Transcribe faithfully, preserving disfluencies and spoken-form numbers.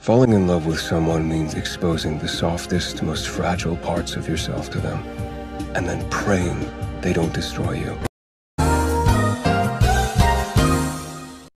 Falling in love with someone means exposing the softest, most fragile parts of yourself to them, and then praying they don't destroy you.